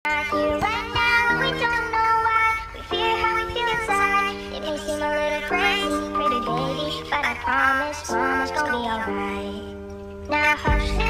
Not here right now, we don't know why. We fear how we feel inside. It may seem a little crazy, baby, but I promise mama's gonna be alright. Now hush.